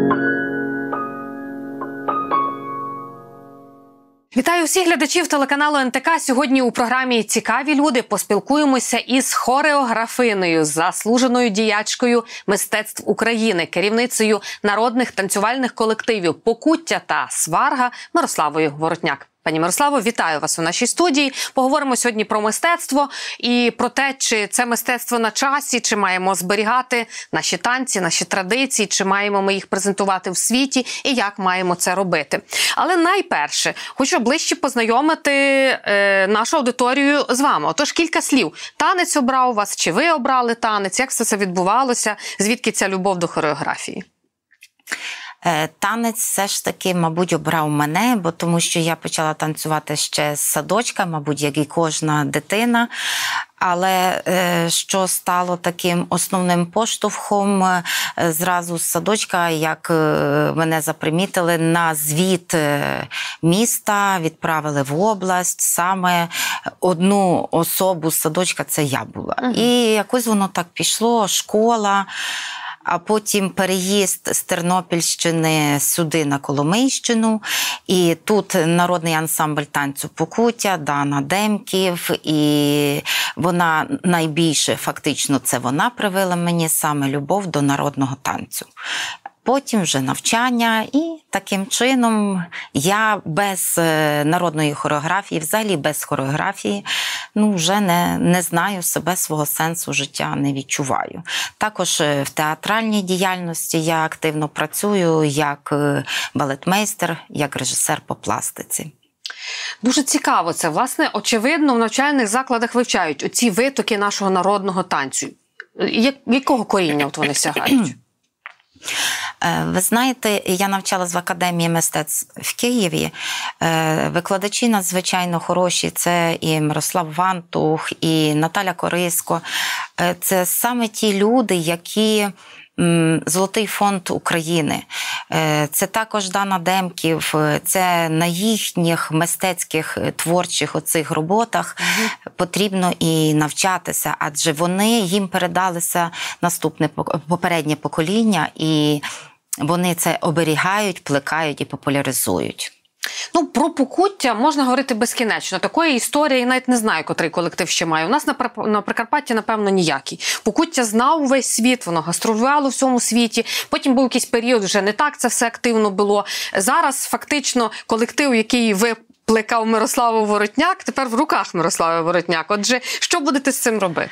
Вітаю всіх глядачів телеканалу НТК. Сьогодні у програмі «Цікаві люди» поспілкуємося із хореографинею, заслуженою діячкою мистецтв України, керівницею народних танцювальних колективів «Покуття» та «Сварга» Мирославою Воротняк. Пані Мирославо, вітаю вас у нашій студії. Поговоримо сьогодні про мистецтво і про те, чи це мистецтво на часі, чи маємо зберігати наші танці, наші традиції, чи маємо ми їх презентувати в світі і як маємо це робити. Але найперше, хочу ближче познайомити нашу аудиторію з вами. Отож, кілька слів. Танець обрав вас, чи ви обрали танець, як все це відбувалося, звідки ця любов до хореографії? Танець все ж таки, мабуть, обрав мене, бо тому що я почала танцювати ще з садочка, мабуть, як і кожна дитина. Але що стало таким основним поштовхом зразу з садочка, як мене запримітили, на звіт міста відправили в область, саме одну особу з садочка це я була. І якось воно так пішло, школа, а потім переїзд з Тернопільщини сюди на Коломийщину. І тут народний ансамбль танцю «Покуття», Дана Демків. І вона найбільше, фактично, це вона привила мені саме любов до народного танцю. Потім вже навчання, і таким чином я без народної хореографії, взагалі без хореографії, вже не знаю себе, свого сенсу життя не відчуваю. Також в театральній діяльності я активно працюю як балетмейстер, як режисер по пластиці. Дуже цікаво це. Власне, очевидно, в навчальних закладах вивчають оці витоки нашого народного танцю. Якого коріння от вони сягають? Ви знаєте, я навчалась в Академії мистецтв в Києві. Викладачі надзвичайно хороші. Це і Мирослав Вантух, і Наталя Корисько. Це саме ті люди, які Золотий фонд України. Це також Дана Демків. Це на їхніх мистецьких творчих оцих роботах потрібно і навчатися, адже вони їм передалися попереднє покоління, і вони це оберігають, плекають і популяризують. Про «Покуття» можна говорити безкінечно. Такої історії я навіть не знаю, котрий колектив ще має. У нас на Прикарпатті, напевно, ніякий. «Покуття» знав весь світ, воно гастролювало в всьому світі. Потім був якийсь період, вже не так це все активно було. Зараз фактично колектив, який плекав Мирославу Воротняк, тепер в руках Мирослави Воротняк. Отже, що будете з цим робити?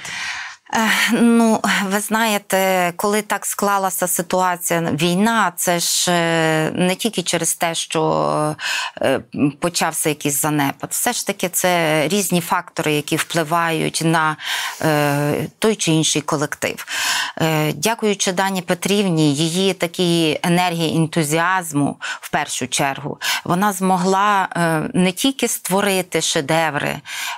Ви знаєте, коли так склалася ситуація, війна, це ж не тільки через те, що почався якийсь занепад. Все ж таки це різні фактори, які впливають на той чи інший колектив. Дякуючи Дані Петрівні, її такій енергії, ентузіазму, в першу чергу, вона змогла не тільки створити шедеври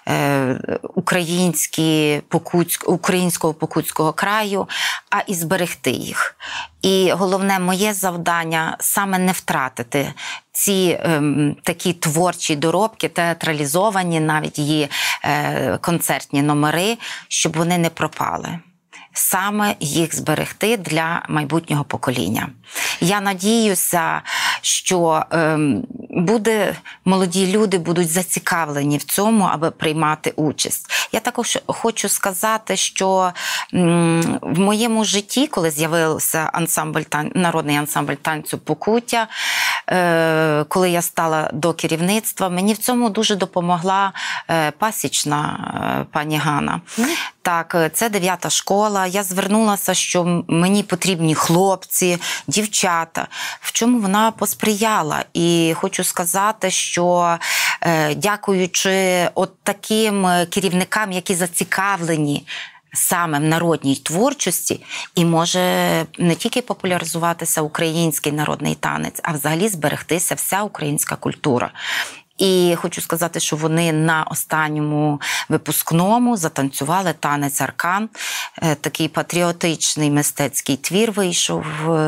українського Покутського краю, а і зберегти їх. І головне моє завдання – саме не втратити ці такі творчі доробки, театралізовані, навіть її концертні номери, щоб вони не пропали. Саме їх зберегти для майбутнього покоління. Я надіюся, що молоді люди будуть зацікавлені в цьому, аби приймати участь. Я також хочу сказати, що в моєму житті, коли з'явився народний ансамбль танцю «Покуття», коли я стала до керівництва, мені в цьому дуже допомогла пасічна пані Ганна. Так, це 9-та школа. Я звернулася, що мені потрібні хлопці, дівчата. В чому вона посприяла. І хочу сказати, що дякуючи от таким керівникам, які зацікавлені саме в народній творчості, і може не тільки популяризуватися український народний танець, а взагалі зберегтися вся українська культура. І хочу сказати, що вони на останньому випускному затанцювали танець «Аркан». Такий патріотичний мистецький твір вийшов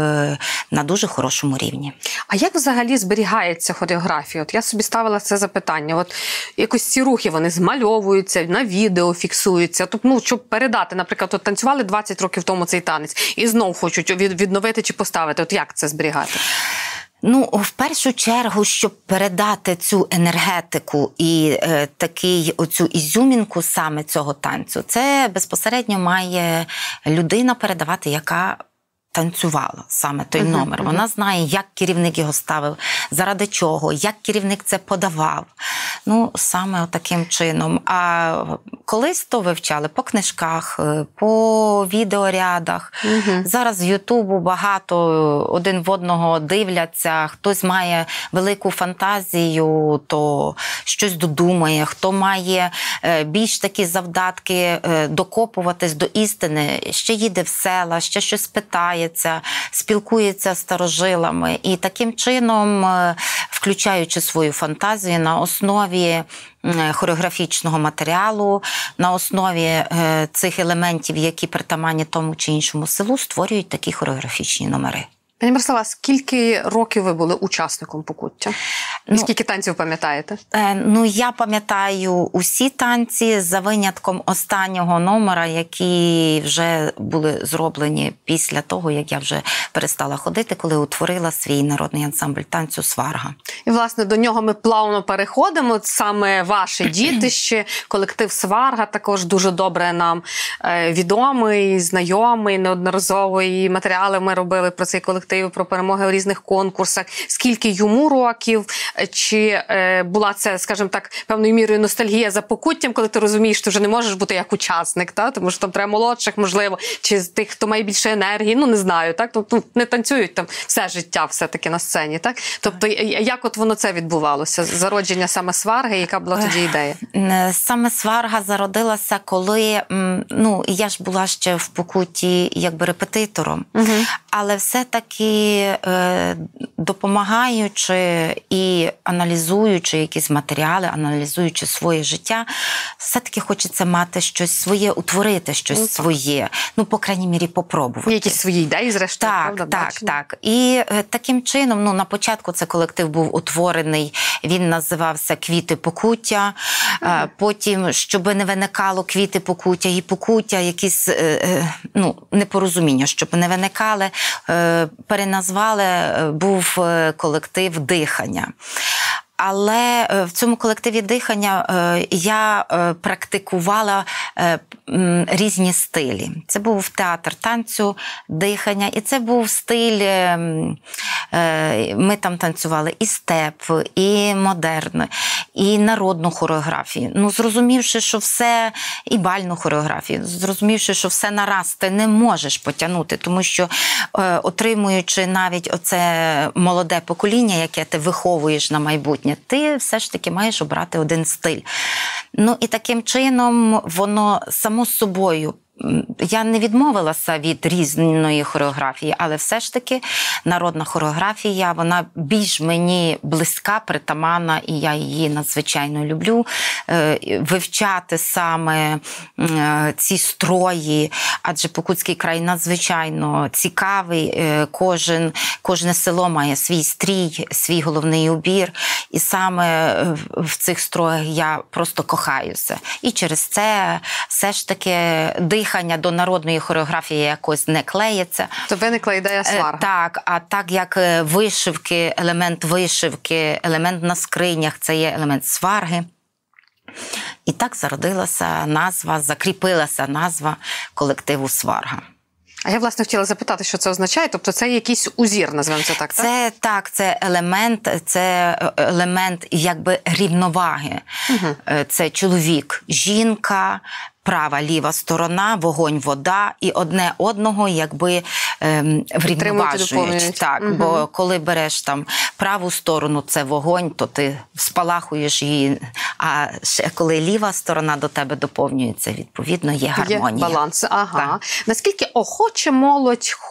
на дуже хорошому рівні. А як взагалі зберігається хореографія? От я собі ставила це запитання. От якось ці рухи, вони змальовуються, на відео фіксуються. Тобто, ну, щоб передати, наприклад, от танцювали 20 років тому цей танець і знов хочуть відновити чи поставити. От як це зберігати? Ну, в першу чергу, щоб передати цю енергетику і оцю ізюмінку саме цього танцю, це безпосередньо має людина передавати, яка танцювала саме той номер. Вона знає, як керівник його ставив, заради чого, як керівник це подавав. Ну, саме таким чином. А колись то вивчали по книжках, по відеорядах. Зараз в Ютубу багато один в одного дивляться. Хтось має велику фантазію, то щось додумає. Хто має більш такі завдатки докопуватись до істини, ще їде в села, ще щось питає, спілкується з старожилами. І таким чином, включаючи свою фантазію на основі хореографічного матеріалу, на основі цих елементів, які притаманні тому чи іншому селу, створюють такі хореографічні номери. Пані Мирослава, скільки років ви були учасником Покуття? І скільки танців пам'ятаєте? Ну, я пам'ятаю усі танці, за винятком останнього номера, які вже були зроблені після того, як я вже перестала ходити, коли утворила свій народний ансамбль танцю «Сварга». І, власне, до нього ми плавно переходимо. Саме ваше дітище, колектив «Сварга» також дуже добре нам відомий, знайомий, неодноразово і матеріали ми робили про цей колектив, про перемоги у різних конкурсах. Скільки йому років? Чи була це, скажімо так, певною мірою ностальгія за Покуттям, коли ти розумієш, що ти вже не можеш бути як учасник, та? Тому що там треба молодших, можливо, чи тих, хто має більше енергії, ну не знаю, так? Тобто не танцюють там все життя все-таки на сцені, так? Тобто як от воно це відбувалося? Зародження саме «Сварги», яка була тоді ідея? Саме «Сварга» зародилася, коли, ну, я ж була ще в Покутті якби репетитором, але все-таки допомагаючи і аналізуючи якісь матеріали, аналізуючи своє життя, все-таки хочеться мати щось своє, утворити щось своє. Ну, по крайній мірі, попробувати. Якісь свої ідеї, зрештою, правда? Так. І таким чином, ну, на початку цей колектив був утворений, він називався «Квіти Покуття». Потім, щоб не виникало «Квіти Покуття» і «Покуття», якісь, ну, непорозуміння, щоб не виникали, переназвали, був колектив «Дихання». Але в цьому колективі «Дихання» я практикувала різні стилі. Це був театр танцю, дихання, і це був стиль, ми там танцювали і степ, і модерн, і народну хореографію. Ну, зрозумівши, що все, і бальну хореографію, зрозумівши, що все нараз ти не можеш потягнути, тому що отримуючи навіть оце молоде покоління, яке ти виховуєш на майбутнє, ти все ж таки маєш обрати один стиль. Ну і таким чином воно само собою, я не відмовилася від різної хореографії, але все ж таки народна хореографія, вона більш мені близька, притаманна, і я її надзвичайно люблю. Вивчати саме ці строї, адже Покутський край надзвичайно цікавий, кожне село має свій стрій, свій головний убір, і саме в цих строях я просто кохаюся. І через це все ж таки дихання до народної хореографії якось не клеїться. То виникла ідея «Сварга». Так, а так як вишивки, елемент на скринях – це є елемент сварги. І так зародилася назва, закріпилася назва колективу «Сварга». А я, власне, хотіла запитати, що це означає? Тобто це якийсь узір, назвемо це так, так? Це елемент якби рівноваги. Це чоловік, жінка, права, ліва сторона, вогонь, вода, і одне одного якби врівноважують. Так, бо коли береш там праву сторону, це вогонь, то ти спалахуєш її, а ще коли ліва сторона до тебе доповнюється, відповідно, є гармонія. Є баланс, ага. Так. Наскільки охоче молодь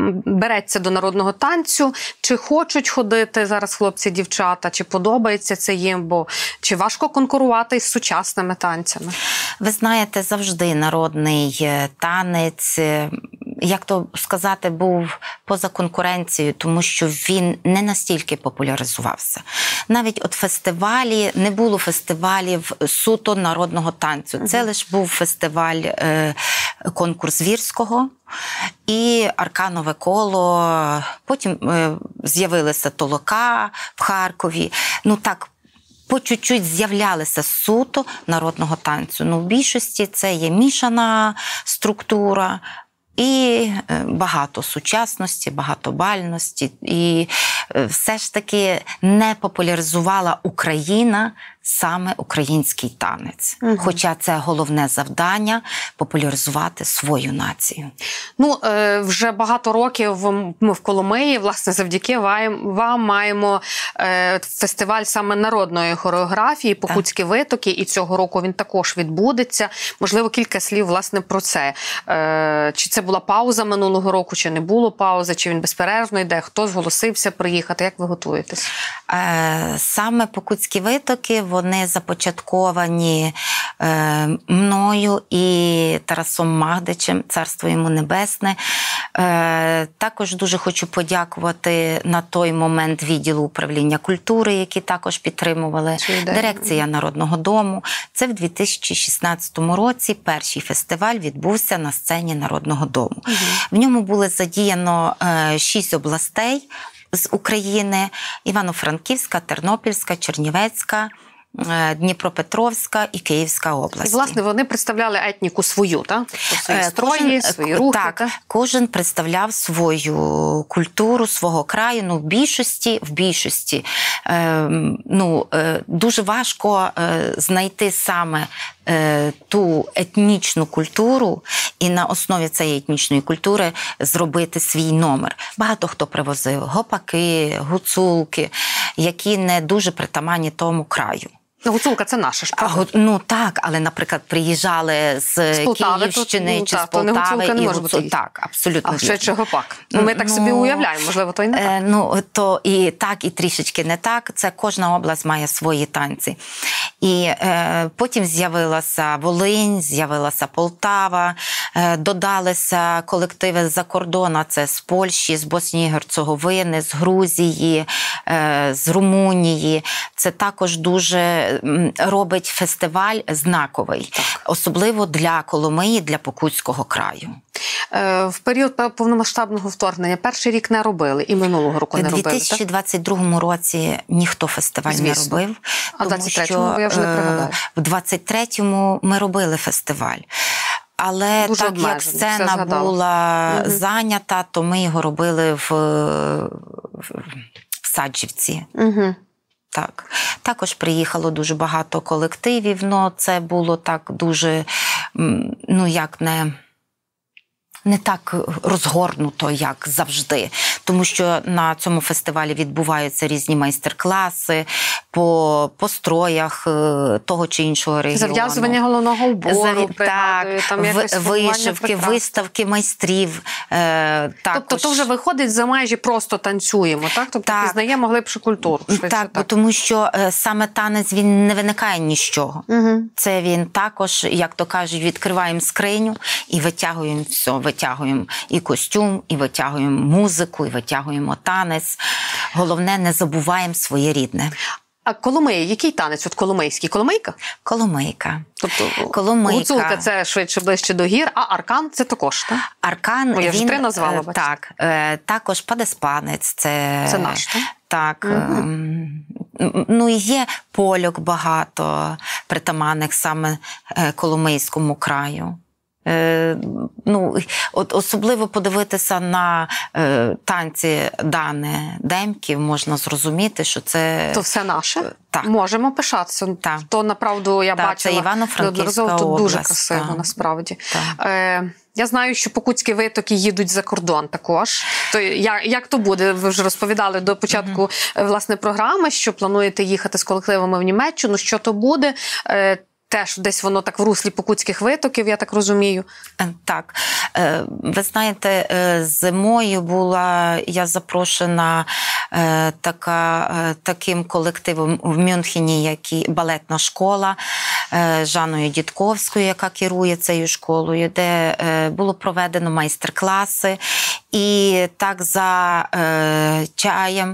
береться до народного танцю, чи хочуть ходити зараз хлопці-дівчата, чи подобається це їм, бо чи важко конкурувати із сучасними танцями? Ви знаєте, завжди народний танець, як то сказати, був поза конкуренцією, тому що він не настільки популяризувався. Навіть от фестивалі, не було фестивалів суто народного танцю. Це лише був фестиваль, конкурс Вірського і Арканове коло. Потім з'явилися Толока в Харкові. Ну так, по чуть-чуть з'являлися суто народного танцю. Ну, в більшості це є мішана структура, і багато сучасності, багато бальності. І все ж таки не популяризувала Україна саме український танець. Хоча це головне завдання – популяризувати свою націю. Ну, вже багато років ми в Коломиї, власне, завдяки вам маємо фестиваль саме народної хореографії «Покутські витоки», і цього року він також відбудеться. Можливо, кілька слів, власне, про це. Чи це була пауза минулого року, чи не було паузи, чи він безперервно йде, хто зголосився приїхати, як ви готуєтесь? Саме «Покутські витоки» вони започатковані мною і Тарасом Магдичем, царство йому небесне. Також дуже хочу подякувати на той момент відділу управління культури, які також підтримували, дирекція Народного дому. Це в 2016 році перший фестиваль відбувся на сцені Народного дому. В ньому було задіяно 6 областей з України: Івано-Франківська, Тернопільська, Чернівецька, Дніпропетровська і Київська область. І, власне, вони представляли етніку свою, так? Свої строї, свої рухи. Так, кожен представляв свою культуру, свого краю. Ну, в більшості дуже важко знайти саме ту етнічну культуру і на основі цієї етнічної культури зробити свій номер. Багато хто привозив гопаки, гуцулки, які не дуже притаманні тому краю. Гуцулка – це наша ж, правда? Ну так, але, наприклад, приїжджали з Київщини чи з Полтави. Не може бути. Так, абсолютно. А ще чи гопак? Ми так собі уявляємо, можливо, то і не так. Ну, то і так, і трішечки не так. Це кожна область має свої танці. І потім з'явилася Волинь, з'явилася Полтава, додалися колективи з-за кордону, це з Польщі, з Боснії і Герцеговини, з Грузії, з Румунії. Це також дуже робить фестиваль знаковий, особливо для Коломиї, для Покутського краю. В період повномасштабного вторгнення перший рік не робили, і минулого року не робили, так? У 2022 році ніхто фестиваль не робив. А в 23-му, я вже не пригадаю. В 23-му ми робили фестиваль. Але дуже так як сцена була зайнята, то ми його робили в Саджівці. Так. Також приїхало дуже багато колективів, але це було так дуже, не так розгорнуто, як завжди. Тому що на цьому фестивалі відбуваються різні майстер-класи по строях того чи іншого регіону. Зав'язування головного убору, вишивки, виставки майстрів. Тобто то вже виходить за межі просто танцюємо, так? Тобто пізнаємо глибшу культуру. Так, тому що саме танець, він не виникає ні з чого. Це він також, як то кажуть, відкриваємо скриню і витягуємо все. Витягуємо і костюм, і витягуємо музику, і витягуємо танець. Головне, не забуваємо своє рідне. А Коломия, який танець? От коломийський? Коломийка? Коломийка. Тобто Коломийка. Гуцулка – це швидше ближче до гір, а аркан – це також, так? Аркан, я вже 3 назвала, бачите. Так. Також падеспанець. Це наш, так? Так. Ну, і є польок багато, притаманних саме Коломийському краю. От особливо подивитися на танці Дани Демків, можна зрозуміти, що це... То все наше? Так. Можемо пишатися. Так. То, направду, я бачила. Це Івано-Франківська область. Тут дуже красиво, насправді. Я знаю, що Покутські витоки їдуть за кордон також. То як то буде? Ви вже розповідали до початку власне програми, що плануєте їхати з колективами в Німеччину. Що то буде? теж десь воно так в руслі покутських витоків, я так розумію. Так. Ви знаєте, зимою була я запрошена таким колективом в Мюнхені, як балетна школа Жанною Дідковською, яка керує цією школою, де було проведено майстер-класи. І так за чаєм,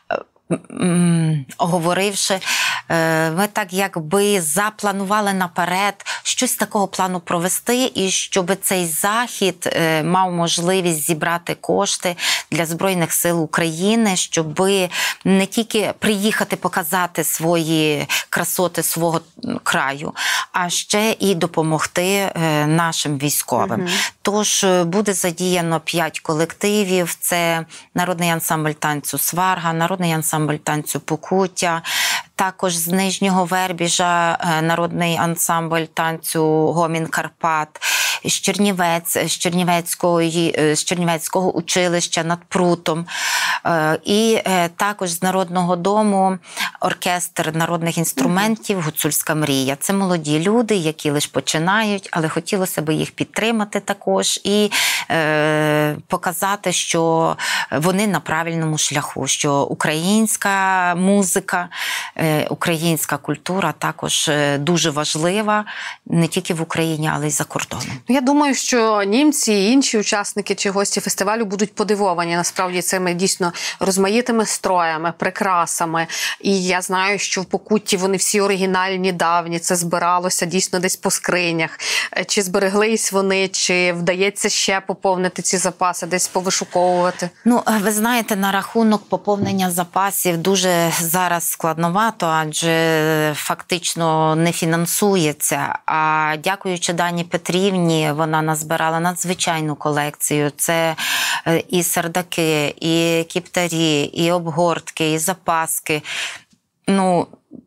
оговоривши, ми так якби запланували наперед щось такого плану провести, і щоб цей захід мав можливість зібрати кошти для Збройних сил України, щоб не тільки приїхати показати свої красоти свого краю, а ще і допомогти нашим військовим. Тож буде задіяно 5 колективів. Це народний ансамбль танцю «Сварга», народний ансамбль танцю «Покуття», також з Нижнього Вербіжа народний ансамбль танцю «Гомін Карпат», з Чернівецького училища над Прутом. І також з Народного дому оркестр народних інструментів «Гуцульська мрія». Це молоді люди, які лише починають, але хотілося б їх підтримати також і показати, що вони на правильному шляху, що українська музика, українська культура також дуже важлива не тільки в Україні, але й за кордоном. Я думаю, що німці і інші учасники чи гості фестивалю будуть подивовані насправді цими дійсно розмаїтими строями, прикрасами. І я знаю, що в Покутті вони всі оригінальні, давні, це збиралося дійсно десь по скринях. Чи збереглись вони, чи вдається ще поповнити ці запаси, десь повишуковувати? Ну, ви знаєте, на рахунок поповнення запасів дуже зараз складновато, адже фактично не фінансується. А дякуючи Дані Петрівні, вона назбирала надзвичайну колекцію. Це і сердаки, і кіптарі, і обгортки, і запаски. Ну,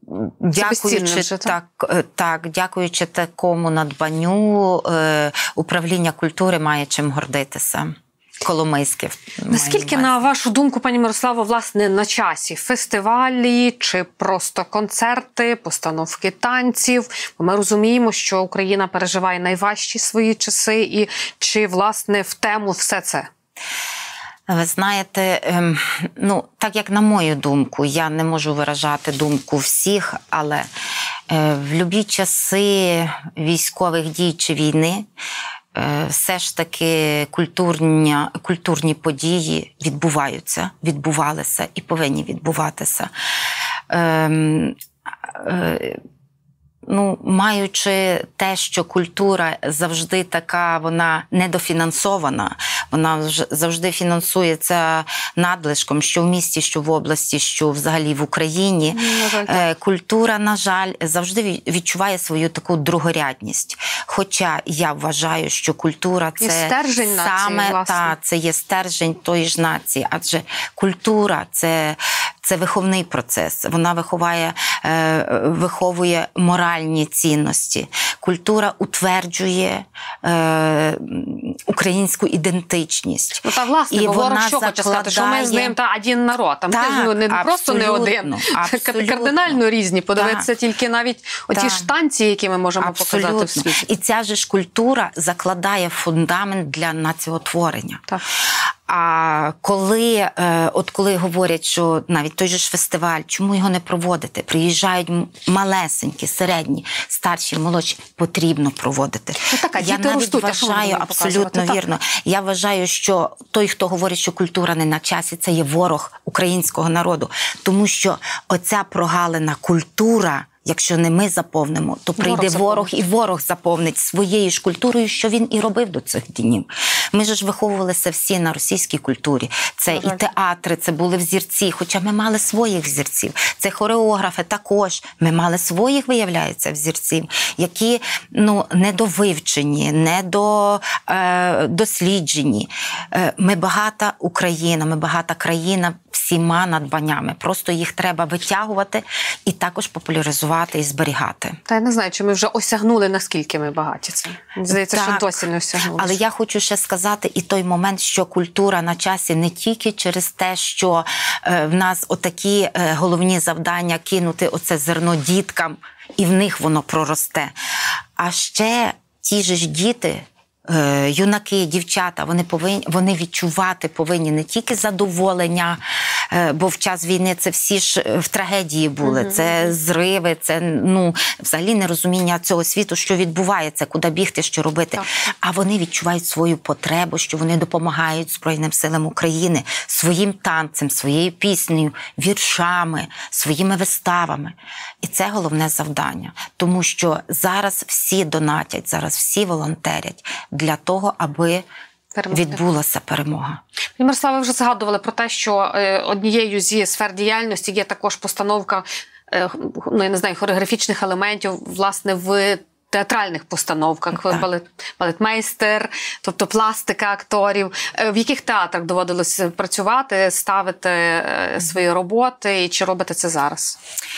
дякуючи такому надбанню, управління культури має чим гордитися. Коломийське. Наскільки, на вашу думку, пані Мирославо, власне, на часі фестивалі чи просто концерти, постановки танців? Ми розуміємо, що Україна переживає найважчі свої часи, і чи, власне, в тему все це? Ви знаєте, ну, так як на мою думку, я не можу виражати думку всіх, але в любі часи військових дій чи війни все ж таки культурні події відбувалися і повинні відбуватися. Ну, маючи те, що культура завжди така, вона недофінансована, вона завжди фінансується надлишком, що в місті, що в області, що взагалі в Україні. Культура, на жаль, завжди відчуває свою таку другорядність. Хоча я вважаю, що культура – це стержень нації, це є стержень тої ж нації, адже культура – це виховний процес, вона виховує моральні цінності. Культура утверджує українську ідентичність. Ну, та, власне, і ворог що хоче сказати, що ми з ним один народ. Там не просто не один. Кардинально різні. Подивитися тільки навіть оті ж танці, які ми можемо показати в світі. І ця ж культура закладає фундамент для націотворення. Так. А коли говорять, що навіть той же ж фестиваль, чому його не проводити? Приїжджають малесенькі, середні, старші, молодші, потрібно проводити. Я навіть вважаю, абсолютно вірно, я вважаю, що той, хто говорить, що культура не на часі, це є ворог українського народу. Тому що оця прогалина культура, якщо не ми заповнимо, то прийде ворог і ворог заповнить своєю ж культурою, що він і робив до цих днів. Ми ж виховувалися всі на російській культурі. Це і театри, це були взірці, хоча ми мали своїх взірців. Це хореографи також. Ми мали своїх, виявляється, взірців, які недовивчені, недосліджені. Ми багата Україна, ми багата країна всіма надбаннями. Просто їх треба витягувати і також популяризувати і зберігати. Та я не знаю, чи ми вже осягнули, наскільки ми багаті це. Здається, що досі не осягнули. Але я хочу ще сказати і той момент, що культура на часі не тільки через те, що в нас отакі головні завдання кинути оце зерно діткам, і в них воно проросте. А ще ті ж діти, юнаки, дівчата, вони відчувати повинні не тільки задоволення, бо в час війни це всі ж в трагедії були, це зриви, це взагалі нерозуміння цього світу, що відбувається, куди бігти, що робити. Так. А вони відчувають свою потребу, що вони допомагають Збройним силам України своїм танцем, своєю піснею, віршами, своїми виставами. І це головне завдання, тому що зараз всі донатять, зараз всі волонтерять для того, аби відбулася перемога. Мирослава, ви вже згадували про те, що однією зі сфер діяльності є також постановка, я не знаю, хореографічних елементів, власне, в театральних постановках, балетмейстер, тобто пластика акторів. В яких театрах доводилось працювати, ставити свої роботи, і чи робите це зараз?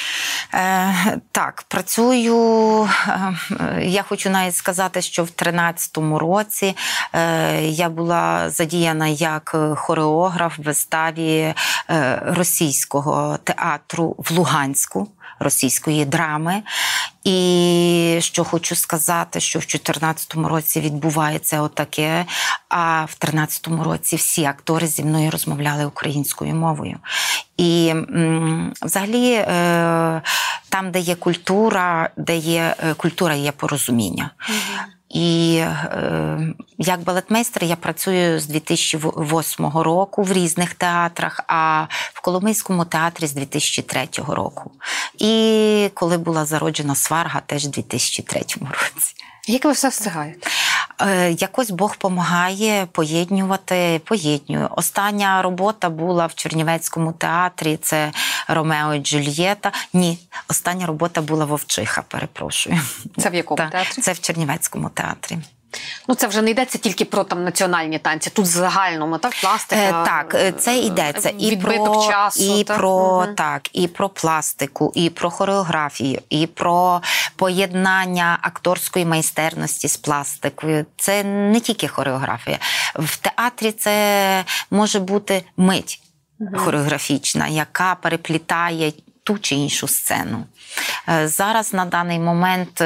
Так, працюю, я хочу навіть сказати, що в 2013 році я була задіяна як хореограф в виставі російського театру в Луганську, російської драми. І що хочу сказати, що в 2014 році відбувається отаке, а в 2013 році всі актори зі мною розмовляли українською мовою. І взагалі там, де є культура, є порозуміння. І як балетмейстер я працюю з 2008 року в різних театрах, а в Коломийському театрі з 2003 року. І коли була зароджена Сварга, теж в 2003 році. Як ви все встигаєте? Якось Бог помагає поєднюю. Остання робота була в Чернівецькому театрі, це Ромео і Джульєта. Ні, остання робота була Вовчиха, перепрошую. Це в якому театрі? Це в Чернівецькому театрі. Це вже не йдеться тільки про національні танці, тут в загальному, так, пластика. Так, це йдеться відбиток часу, і про пластику, і про хореографію, і про поєднання акторської майстерності з пластикою. Це не тільки хореографія. В театрі це може бути мить хореографічна, яка переплітає ту чи іншу сцену. Зараз на даний момент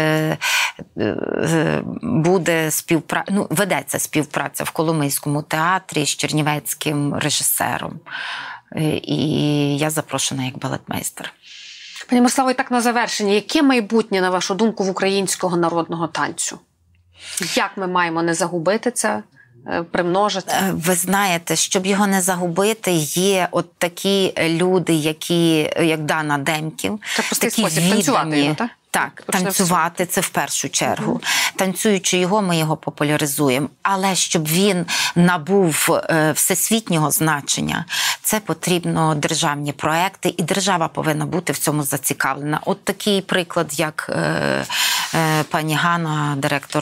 ведеться співпраця в Коломийському театрі з чернівецьким режисером. І я запрошена як балетмейстер. Пані Мирославо, і так на завершення, яке майбутнє, на вашу думку, в українського народного танцю? Як ми маємо не загубити це? Примножити? Ви знаєте, щоб його не загубити, є от такі люди, як Дана Демків, такі віддані. Так, танцювати – це в першу чергу. Танцюючи його, ми його популяризуємо. Але щоб він набув всесвітнього значення, це потрібно державні проекти, і держава повинна бути в цьому зацікавлена. От такий приклад, як пані Ганна, директор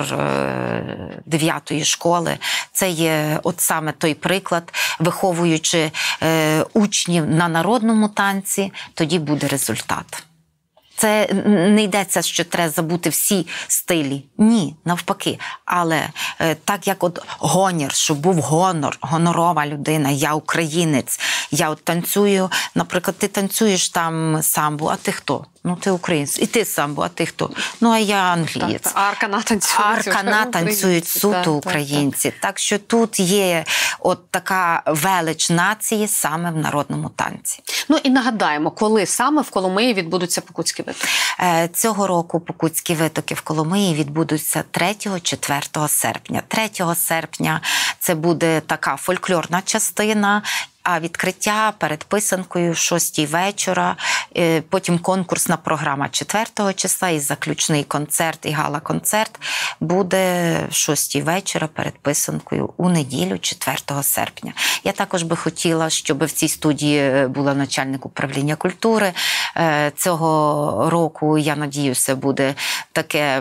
9-ї школи, це є от саме той приклад, виховуючи учнів на народному танці, тоді буде результат. Це не йдеться, що треба забути всі стилі. Ні, навпаки. Але так як от гонір, щоб був гонорова людина, я українець, я от танцюю, наприклад, ти танцюєш там самбу, а ти хто? Ти українець. І ти самбо, а ти хто? А я англієць. Аркана танцюють суто українці. Так що тут є от така велич нації саме в народному танці. І нагадаємо, коли саме в Коломиї відбудуться Покутські витоки? Цього року Покутські витоки в Коломиї відбудуться 3-4 серпня. 3 серпня це буде така фольклорна частина, а відкриття перед писанкою в 6-й вечора, потім конкурсна програма 4 числа і заключний концерт і гала-концерт буде в 6-й вечора перед писанкою у неділю 4 серпня. Я також би хотіла, щоб в цій студії була начальник управління культури. Цього року, я надіюся, буде таке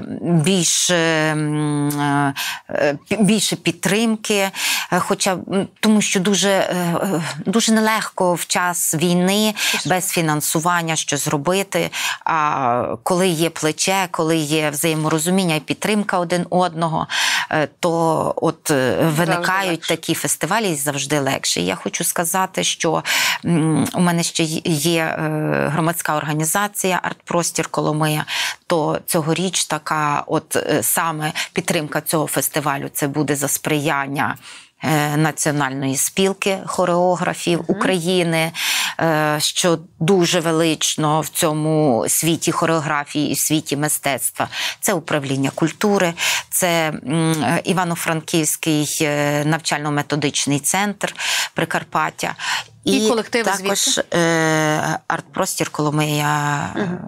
більше підтримки, хоча тому що дуже нелегко в час війни без фінансування що зробити, а коли є плече, коли є взаєморозуміння і підтримка один одного, то от виникають такі фестивалі і завжди легше. Я хочу сказати, що у мене ще є громадська організація «Арт-простір Коломия», то цьогоріч така от саме підтримка цього фестивалю, це буде за сприяння Національної спілки хореографів України, що дуже велично в цьому світі хореографії і світі мистецтва. Це управління культури, це Івано-Франківський навчально-методичний центр Прикарпаття. І колективи також «Арт-простір Коломия».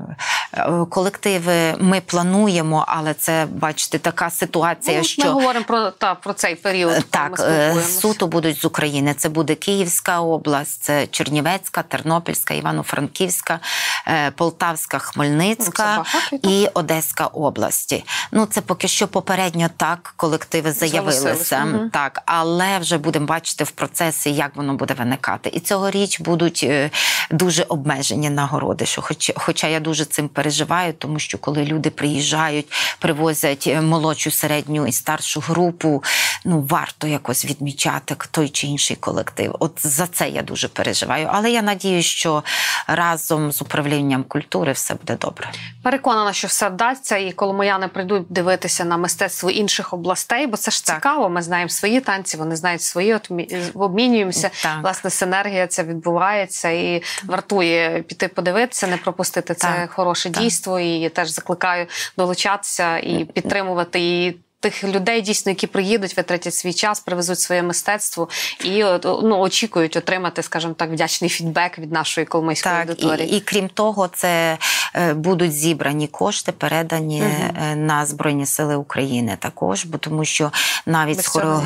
Колективи ми плануємо, але це, бачите, така ситуація, що... Ми говоримо про цей період. Так, суто будуть з України. Це буде Київська область, це Чернівецька, Тернопільська, Івано-Франківська, Полтавська, Хмельницька і Одеська області. Ну, це поки що попередньо так колективи заявилися. Так, але вже будемо бачити в процесі, як воно буде виникати. І цьогоріч будуть дуже обмежені нагороди, хоча я дуже цим переживаю, тому що коли люди приїжджають, привозять молодшу, середню і старшу групу, ну, варто якось відмічати той чи інший колектив. От за це я дуже переживаю. Але я надіюсь, що разом з управлінням культури все буде добре. Переконана, що все вдасться, і коломияни прийдуть дивитися на мистецтво інших областей, бо це ж цікаво. Ми знаємо свої танці, вони знають свої, обмінюємося. Власне, синергія ця відбувається і вартує піти подивитися, не пропустити це хороше дійство. І теж закликаю долучатися і підтримувати і тих людей, дійсно, які приїдуть, витратять свій час, привезуть своє мистецтво і очікують отримати, скажімо так, вдячний фідбек від нашої коломийської аудиторії. І крім того, це будуть зібрані кошти, передані на Збройні Сили України також, бо тому що навіть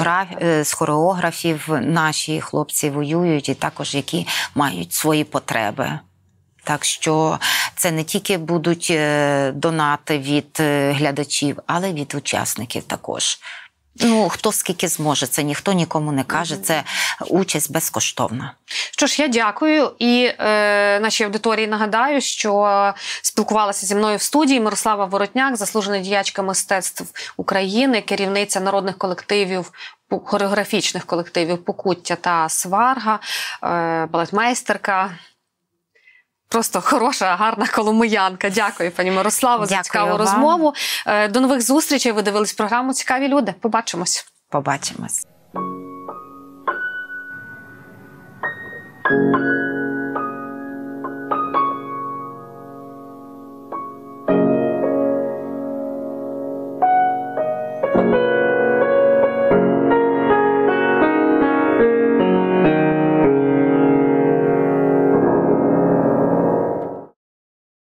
з хореографів наші хлопці воюють і також які мають свої потреби. Так що це не тільки будуть донати від глядачів, але й від учасників також. Ну, хто скільки зможе, це ніхто нікому не каже, це участь безкоштовна. Що ж, я дякую і нашій аудиторії нагадаю, що спілкувалася зі мною в студії Мирослава Воротняк, заслужена діячка мистецтв України, керівниця народних колективів, хореографічних колективів «Покуття» та «Сварга», балетмейстерка. Просто хороша, гарна коломиянка. Дякую, пані Мирославо, за цікаву розмову. До нових зустрічей. Ви дивились програму «Цікаві люди». Побачимось. Побачимось.